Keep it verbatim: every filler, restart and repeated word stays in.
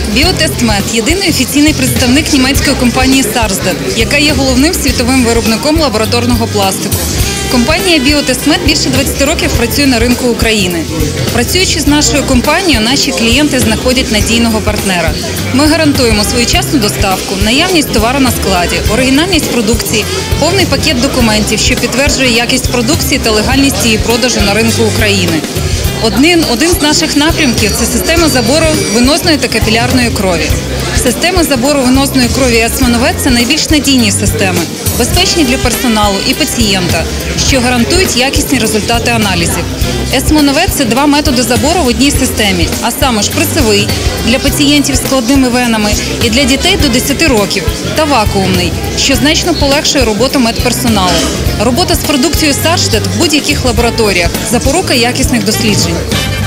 Біотестмед – єдиний офіційний представник німецької компанії Сарздат, яка є головним світовим виробником лабораторного пластику. Компанія Біотестмед більше двадцяти років працює на ринку України. Працюючи з нашою компанією, наші клієнти знаходять надійного партнера. Ми гарантуємо своєчасну доставку, наявність товару на складі, оригінальність продукції, повний пакет документів, що підтверджує якість продукції та легальність її продажу на ринку України. Один, один з наших напрямків – це система забору венозної та капілярної крові. Система забору венозної крові «Есмоновет» – це найбільш надійні системи, безпечні для персоналу і пацієнта, що гарантують якісні результати аналізів. «Есмоновет» – це два методи забору в одній системі, а саме шприцевий для пацієнтів з складними венами і для дітей до десяти років та вакуумний, що значно полегшує роботу медперсоналу. Робота з продукцією Сарздат в будь-яких лабораторіях – запорука якісних досліджень.